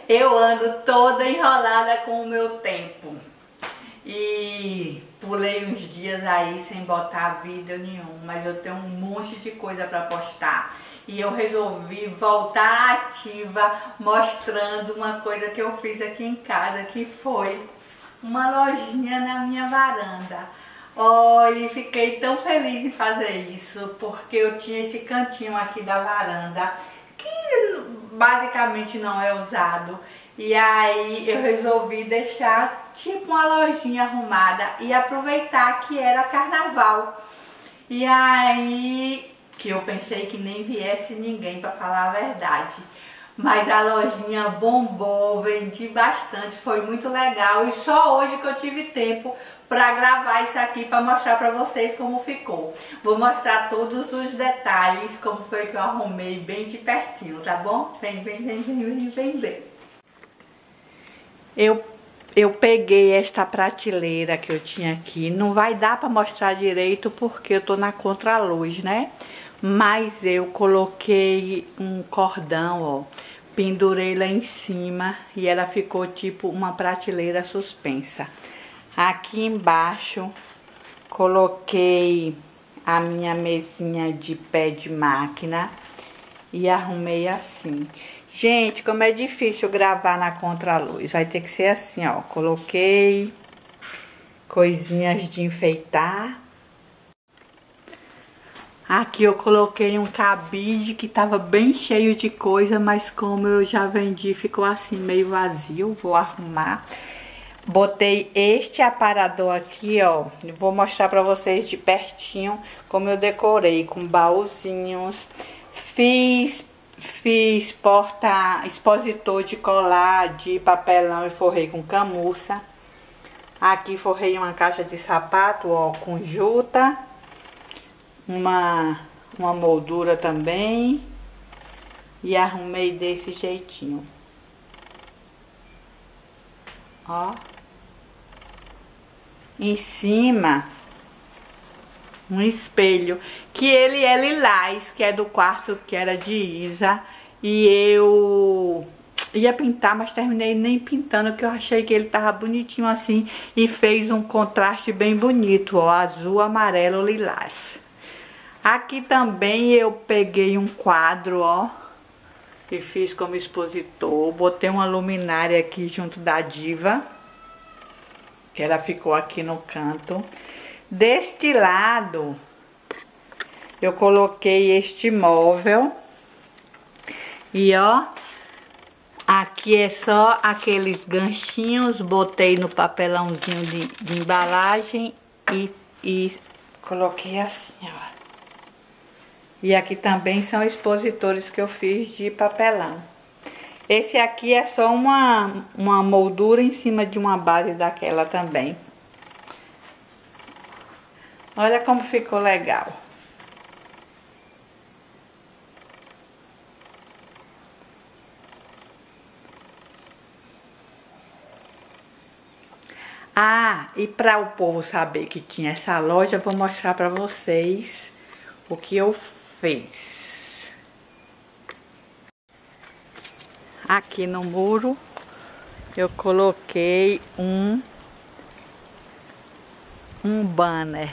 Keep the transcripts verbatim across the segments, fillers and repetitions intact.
Eu ando toda enrolada com o meu tempo. E pulei uns dias aí sem botar vídeo nenhum, mas eu tenho um monte de coisa para postar. E eu resolvi voltar ativa mostrando uma coisa que eu fiz aqui em casa, que foi uma lojinha na minha varanda. Oh, e fiquei tão feliz em fazer isso, porque eu tinha esse cantinho aqui da varanda, que basicamente não é usado. E aí eu resolvi deixar tipo uma lojinha arrumada e aproveitar que era carnaval. E aí que eu pensei que nem viesse ninguém, para falar a verdade. Mas a lojinha bombou, vendi bastante, foi muito legal. E só hoje que eu tive tempo para gravar isso aqui, para mostrar para vocês como ficou. Vou mostrar todos os detalhes, como foi que eu arrumei bem de pertinho, tá bom? Vem, vem, vem, vem, vem, vem, vem. Eu, eu peguei esta prateleira que eu tinha aqui. Não vai dar para mostrar direito porque eu tô na contraluz, né? Mas eu coloquei um cordão, ó, pendurei lá em cima e ela ficou tipo uma prateleira suspensa. Aqui embaixo coloquei a minha mesinha de pé de máquina e arrumei assim. Gente, como é difícil gravar na contraluz, vai ter que ser assim, ó. Coloquei coisinhas de enfeitar. Aqui eu coloquei um cabide que tava bem cheio de coisa, mas como eu já vendi, ficou assim meio vazio. Vou arrumar. Botei este aparador aqui, ó. Vou mostrar pra vocês de pertinho como eu decorei, com baúzinhos. Fiz, fiz porta expositor de colar, de papelão e forrei com camurça. Aqui forrei uma caixa de sapato, ó, com juta. Uma, uma moldura também. E arrumei desse jeitinho. Ó. Em cima, um espelho, que ele é lilás, que é do quarto que era de Isa. E eu ia pintar, mas terminei nem pintando, que eu achei que ele tava bonitinho assim. E fez um contraste bem bonito, ó, azul, amarelo, lilás. Aqui também eu peguei um quadro, ó, e fiz como expositor. Botei uma luminária aqui junto da diva, que ela ficou aqui no canto. Deste lado, eu coloquei este móvel. E ó, aqui é só aqueles ganchinhos. Botei no papelãozinho de, de embalagem e, e coloquei assim, ó. E aqui também são expositores que eu fiz de papelão. Esse aqui é só uma, uma moldura em cima de uma base daquela também. Olha como ficou legal. Ah, e para o povo saber que tinha essa loja, eu vou mostrar para vocês o que eu fiz. Aqui no muro eu coloquei um um banner.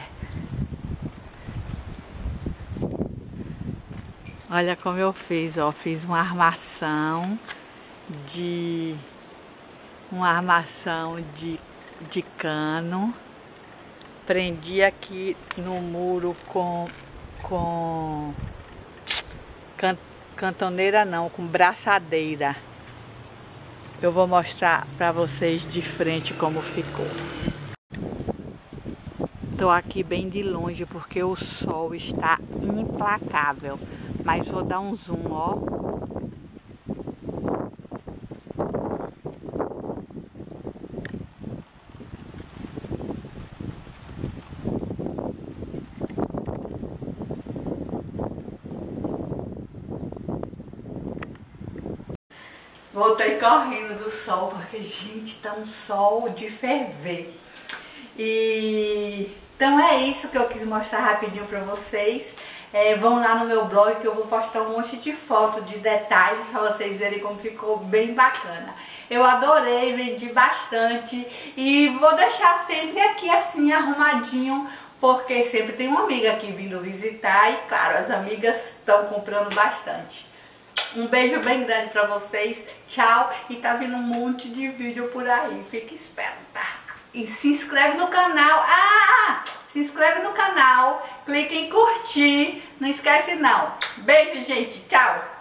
Olha como eu fiz, ó, fiz uma armação de uma armação de, de cano. Prendi aqui no muro com com can, cantoneira não, com braçadeira. Eu vou mostrar pra vocês de frente como ficou. Tô aqui bem de longe porque o sol está implacável, mas vou dar um zoom, ó. Voltei correndo do sol, porque, gente, tá um sol de ferver. E então é isso que eu quis mostrar rapidinho pra vocês. É, vão lá no meu blog que eu vou postar um monte de fotos, de detalhes para vocês verem como ficou bem bacana. Eu adorei, vendi bastante e vou deixar sempre aqui assim arrumadinho, porque sempre tem uma amiga aqui vindo visitar e claro, as amigas estão comprando bastante. Um beijo bem grande pra vocês, tchau, e tá vindo um monte de vídeo por aí, fica esperto, tá? E se inscreve no canal, ah, se inscreve no canal, clica em curtir, não esquece não. Beijo, gente, tchau!